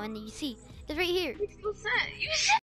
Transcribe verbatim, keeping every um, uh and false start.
and you see, it's right here. Makes no sense. You